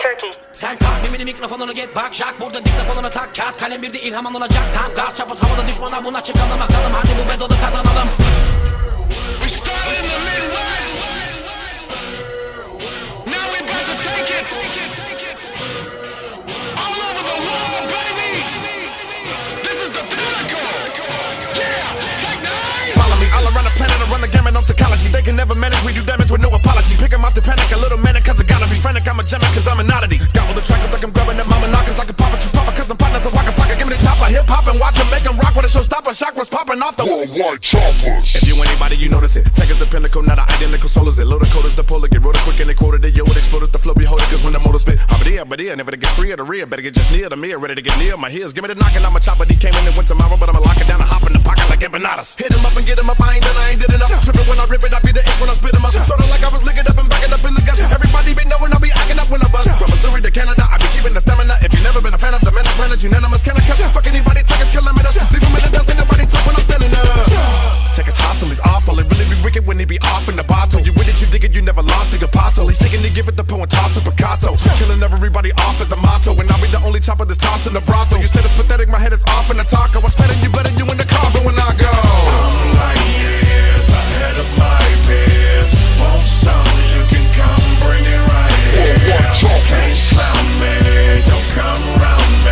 Turkey. Sen kalk mimini mikrofonunu get bak Jack burada diktafonunu tak kağıt kalem bir de ilham alınacak tam gaz çapız havada düşmana buna çıkalım bakalım hadi bu bedalı kazanalım. We started in the Midwest. Now we about to take it all over the world, baby. This is the pinnacle. Yeah, take 9. Follow me all around the planet, I run the gamut on psychology. They can never manage, we do damage with no apology. Pick 'em off the panic, a little manic, cause I gotta be frantic. I'm a gemming, cause I'm an oddity. Gobble the track up like I'm grabbing at mama knockers like a papa true papa, cause I'm partners of Waka Flocka. Give me the top of hip hop and watch 'em make 'em rock with a showstopper. Shock was popping off the worldwide choppers. If you anybody, you notice it. Take us the pinnacle, not an identical soul is it. Load the code is the polar, get rolled quick and they quoted it. Yo, it exploded, the flow behold it, cause when the motor spit, but never to get free of the rear. Better get just near the mirror, ready to get near my heels. Give me the knocking, I'm a chopper, he came in and went tomorrow, but I'ma lock it down and hop in the pocket like empanadas. Hit 'em up and get 'em up, I ain't done, I ain't did enough. Trippin' when I rip it, I be the X when I spit 'em up. Sorta like I was licking up and backing up in the guts. Everybody be knowing I be acting up when I bust. From Missouri to Canada, I be keeping the stamina. If you never been a fan of the men of planet, unanimous, can I catch? Fuck anybody, take us, kilometers. Leave 'em in the dust, ain't nobody talk when I'm standing up. Check his hostile, he's awful. It really be wicked when he be off in the bottle. You with it, you dig it, you never lost the apostle. He's taking to give it the poem, toss a Picasso. Killing everybody off is the motto. And I'll be the only chopper that's tossed in the brothel. You said it's pathetic, my head is off in the taco. I spit you better, you in the coffin when I go. I'm like years ahead of my peers. Want some, you can come bring it right here. Can't clown me, don't come around me.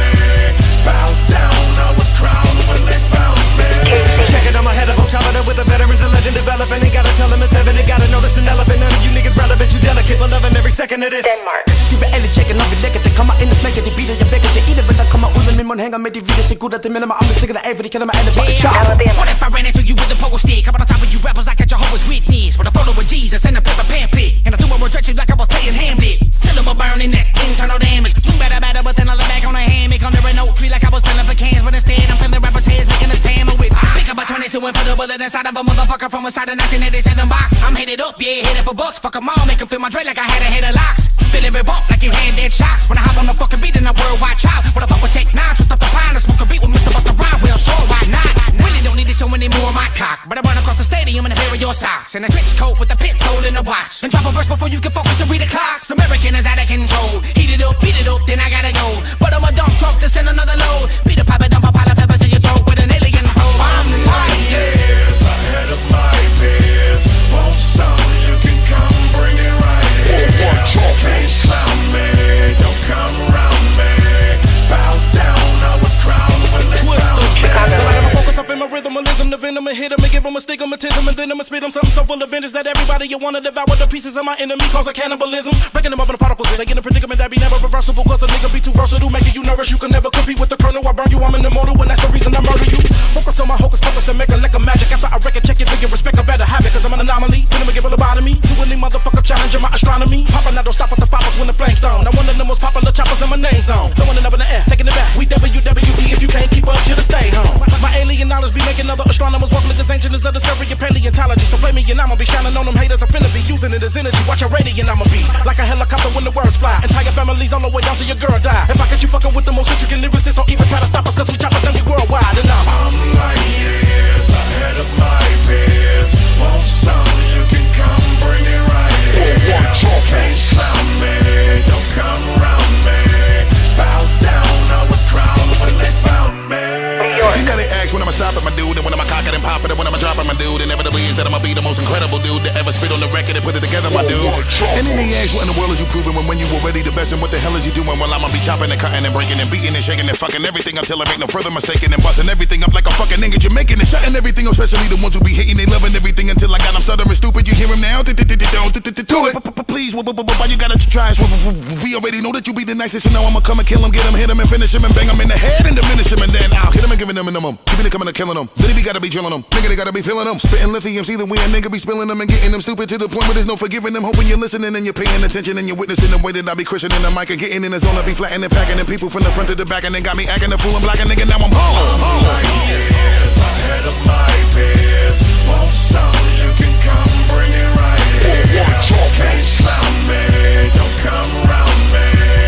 Bow down, I was crowned when they found me. Check it, I'm ahead of them, chopping up with the veterans, a legend developing. Ain't gotta tell them it's heaven, they gotta know this an elephant. None of you niggas relevant, you delicate, but loving every second of this. Denmark. Du vil alle tjekke, når vi lægger det. Kommer ind og smækker de beater, jeg vækker det. I det, hvad der kommer ud af min mund, hænger med de vildeste gutter. Det minder mig om, vi stikker der af, for de kalder mig alle for et chop. What if I ran into you with a pogo stick? Up on the top of you rappers like a Jehovah's Witness, with a photo of Jesus and a paper pamphlet, and I threw a rejection like I was playing Hamlet. Syllable burning that internal damage. You better, but then I look back on a hammock under an oak tree like I was peeling pecans, but instead I'm peeling rapper tails, making a sandwich. Pick up a 22 and put a bullet inside of a motherfucker from inside a 1987 box. I'm headed up, yeah, headed for bucks. Fuck 'em all, make 'em feel my dread like I had a head of locks. Feeling it bump like you had dead shots. When I hop on the fucking beat and I worldwide chop. When I fuck with Tech 9, twist up the pine and smoke a beat with Mr. Busta Rhymes. Well, sure, why not? Really don't need to show any more of my cock, but I run across the stadium in a pair of your socks and a trench coat with a pit hole in the watch. And drop a verse before you can focus to read the clocks. American is out of control. Heat it up, beat it up, then I gotta go. But I'm a dump truck to send another load. Beat a pipe and dump a pile of peppers in your throat with an alien hole. I'm like years ahead of my peers. Want some, you can come bring it right here. Can't clown me, don't come around me. Bow down, I was crowned when they found me. I'ma focus up in my rhythmalism, the venom and hit 'em and give 'em a stigmatism, and then I'ma spit 'em something so full of vengeance that everybody you wanna devour the pieces of my enemy cause a cannibalism. Breaking them up in the particles, they get in a predicament that be never reversible cause a nigga be too versatile, making you nervous. You can never compete with the colonel. I burn you, I'm in the mortal, and that's the reason I murder you. Focus on my hocus pocus and make a lick of magic. After I record check it, then you respect a better habit cause I'm an anomaly. When I'm a give a lobotomy to any motherfucker challenging my astronomy. Poppin' I don't stop at the fires when the flames down. I'm one of the most popular choppers and my name's known. Throwing it up in the air, taking it back. We WWC, if you can't keep up, should've stayed home. My alien knowledge be making other astronomers walk like this ancient as a discovery of paleontology. So play me and I'ma be shining on them haters. I'm finna be using it as energy. Watch your radiant, I'ma be like a helicopter when the words fly. Entire families all the way down to your girl die. If I catch you fucking with the most intricate lyricists, don't even try to stop us cause we choppers and we worldwide. And I'm like years ahead of my peers. Want some, you can come bring it right here. Can't clown me, don't come around me. Bow down, I was crowned when they found me. You know they ask when I'ma stop at my dude, and when I'ma cock it and pop it, and when I'ma drop at my dude. Inevitably is that I'ma be the most incredible dude to ever spit on the record and put it together, my dude. And then they ask what in the world is you proving when you already the best, and what the hell is you doing? Well, I'ma be chopping and cutting and breaking and beating and shaking and fucking everything until I make no further mistaking and busting everything up like a fucking nigga Jamaican and shutting everything, especially the ones who be hating, they loving everything until I got them stuttering stupid. You hear him now? Do it. Please, why you gotta try us? We already know that you be the nicest, so now I'ma come and kill him, get him, hit him and finish him and bang him in the head and diminish him, and then I'll hit him and giving him a minimum. Keeping it coming and killing them. Then he gotta be drilling them. Nigga, they gotta be feeling them. Spitting lithium, see the way a nigga be spilling them and getting them stupid to the point where there's no forgiving them. Hoping you're listening and you're paying attention and you're witnessing the way that I be cushioning the mic and getting in the zone. I be flattening and packing and people from the front to the back and then got me acting a fool and black and nigga, now I'm home. I'm like years ahead of my peers. Want some, you can come bring it right here. Can't clown me, don't come around me.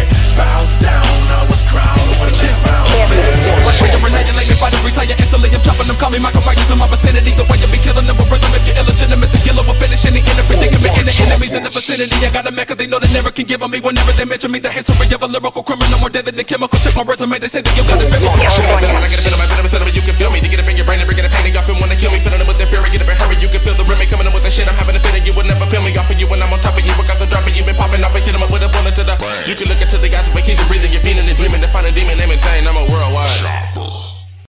Bow down, I was crowned when they found me. Like when you're annihilated by the retire instantly, I'm chopping them, call me Michael Myers in my vicinity. The way you be killing them with rhythm, if you're illegitimate, the killer will finish any inner predicament. And the enemies in the vicinity, I got a mecca, they know they never can give on me. Whenever they mention me, the history of a lyrical criminal, more deadly than chemical. Check my resume, they say that you got this biblical. I get a feel of my venom, you can feel me. To get up in your brain and bring it a pain, y'all feel wanna kill me. Feeling it with their fury, get up and hurry. You can feel the rim coming up with the shit. I'm having a feeling you will never peel me off of you when I'm on top of you. I got the drop and you been popping off and hit 'em up with a bullet to the. You can look into the guys with heat and breathing, you're feeling and dreaming to find a demon name insane. I'm a worldwide.